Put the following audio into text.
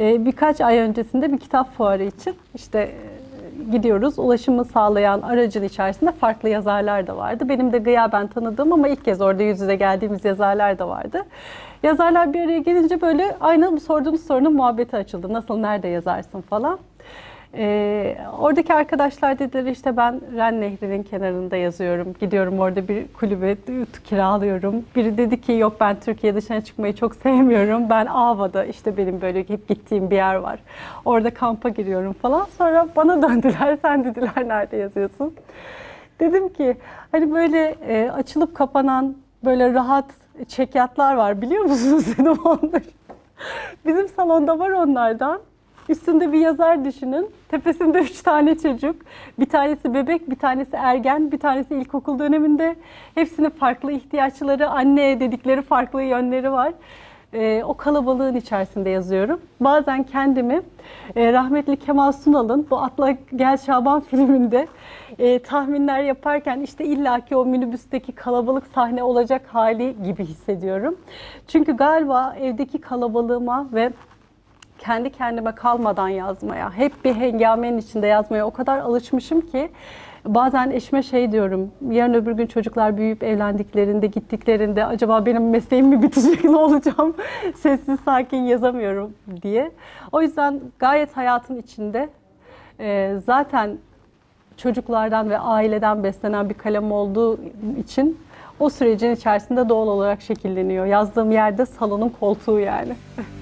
Birkaç ay öncesinde bir kitap fuarı için işte gidiyoruz. Ulaşımı sağlayan aracın içerisinde farklı yazarlar da vardı. Benim de gıyaben tanıdığım ama ilk kez orada yüz yüze geldiğimiz yazarlar da vardı. Yazarlar bir araya gelince böyle aynı sorduğumuz sorunun muhabbeti açıldı. Nasıl, nerede yazarsın falan. Oradaki arkadaşlar dediler işte ben Ren Nehri'nin kenarında yazıyorum. Gidiyorum orada bir kulübe kiralıyorum. Biri dedi ki yok ben Türkiye dışına çıkmayı çok sevmiyorum. Ben Ava'da işte benim böyle hep gittiğim bir yer var. Orada kampa giriyorum falan. Sonra bana döndüler. Sen dediler nerede yazıyorsun? Dedim ki hani böyle açılıp kapanan böyle rahat çekyatlar var biliyor musunuz dedim onları. Bizim salonda var onlardan. Üstünde bir yazar düşünün. Tepesinde 3 tane çocuk. Bir tanesi bebek, bir tanesi ergen, bir tanesi ilkokul döneminde. Hepsinin farklı ihtiyaçları, anne dedikleri farklı yönleri var. O kalabalığın içerisinde yazıyorum. Bazen kendimi rahmetli Kemal Sunal'ın bu Atla Gel Şaban filminde tahminler yaparken işte illaki o minibüsteki kalabalık sahne olacak hali gibi hissediyorum. Çünkü galiba evdeki kalabalığıma ve kendi kendime kalmadan yazmaya, hep bir hengamenin içinde yazmaya o kadar alışmışım ki bazen eşime şey diyorum, yarın öbür gün çocuklar büyüyüp evlendiklerinde, gittiklerinde acaba benim mesleğim mi bitecek, ne olacağım, sessiz sakin yazamıyorum diye. O yüzden gayet hayatın içinde zaten çocuklardan ve aileden beslenen bir kalem olduğu için o sürecin içerisinde doğal olarak şekilleniyor. Yazdığım yerde salonun koltuğu yani.